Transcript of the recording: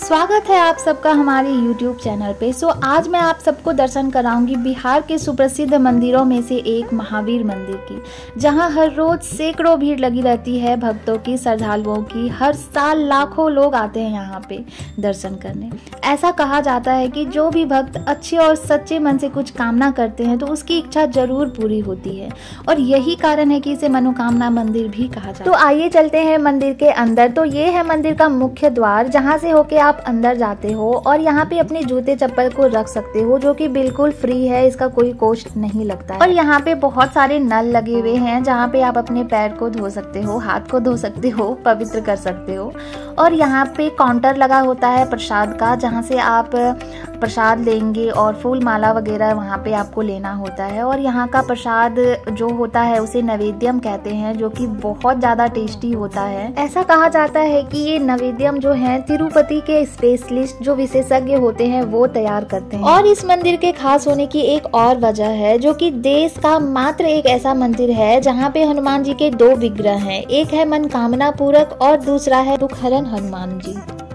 स्वागत है आप सबका हमारे YouTube चैनल पे। आज मैं आप सबको दर्शन कराऊंगी बिहार के सुप्रसिद्ध मंदिरों में से एक महावीर मंदिर की, जहां हर रोज सैकड़ों भीड़ लगी रहती है भक्तों की, श्रद्धालुओं की। हर साल लाखों लोग आते हैं यहाँ पे दर्शन करने। ऐसा कहा जाता है कि जो भी भक्त अच्छे और सच्चे मन से कुछ कामना करते हैं तो उसकी इच्छा जरूर पूरी होती है, और यही कारण है कि इसे मनोकामना मंदिर भी कहा जाता है। तो आइए चलते हैं मंदिर के अंदर। तो ये है मंदिर का मुख्य द्वार, जहाँ से होके आप अंदर जाते हो और यहाँ पे अपने जूते चप्पल को रख सकते हो, जो कि बिल्कुल फ्री है, इसका कोई कॉस्ट नहीं लगता है। और यहाँ पे बहुत सारे नल लगे हुए हैं जहाँ पे आप अपने पैर को धो सकते हो, हाथ को धो सकते हो, पवित्र कर सकते हो। और यहाँ पे काउंटर लगा होता है प्रसाद का, जहाँ से आप प्रसाद लेंगे और फूल माला वगैरह वहाँ पे आपको लेना होता है। और यहाँ का प्रसाद जो होता है उसे नैवेद्यम कहते हैं, जो कि बहुत ज़्यादा टेस्टी होता है। ऐसा कहा जाता है कि ये नैवेद्यम जो है तिरुपति के स्पेशलिस्ट जो विशेषज्ञ होते हैं वो तैयार करते हैं। और इस मंदिर के खास होने की एक और वजह है, जो कि देश का मात्र एक ऐसा मंदिर है जहाँ पे हनुमान जी के 2 विग्रह हैं। एक है मनोकामना पूरक और दूसरा है दुखहरण हनुमान जी।